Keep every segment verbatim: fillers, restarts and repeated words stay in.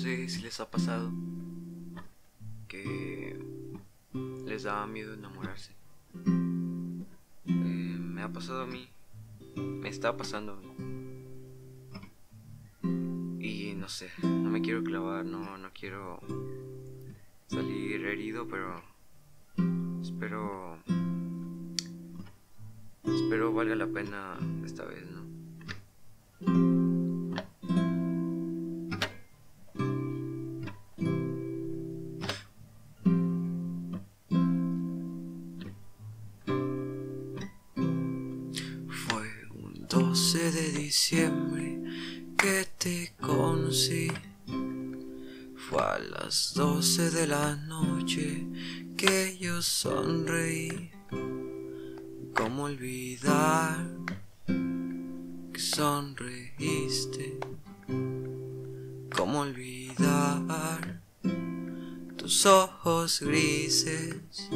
sé si les ha pasado que les daba miedo enamorarse. Eh, me ha pasado a mí, me está pasando a mí. Y no sé, no me quiero clavar, no, no quiero salir herido, pero espero, espero valga la pena esta vez, ¿no? Fue un doce de diciembre que te conocí. Fue a las doce de la noche que yo sonreí. ¿Cómo olvidar que sonreíste? ¿Cómo olvidar tus ojos grises?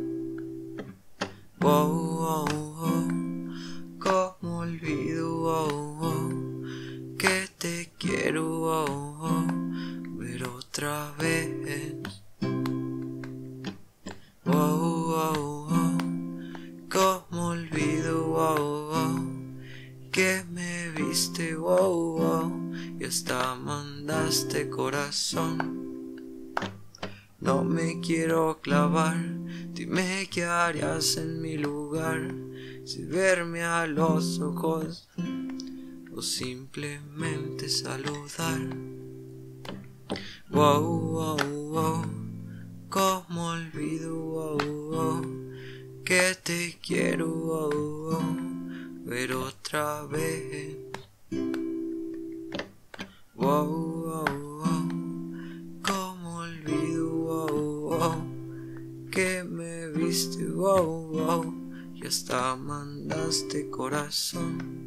Wow, wow, wow. ¿Cómo olvido wow, wow, que te quiero wow, wow, ver otra vez? Wow, wow, wow. ¿Cómo olvido wow, wow, que me viste wow, wow, y hasta mandaste corazón? No me quiero clavar, dime qué harías en mi lugar, si verme a los ojos o simplemente saludar. Wow, wow, wow, cómo olvido wow, wow, que te quiero wow, wow, ver otra vez. Wow, wow, wow, cómo olvido wow, wow, que me viste wow, wow, y hasta mandaste corazón.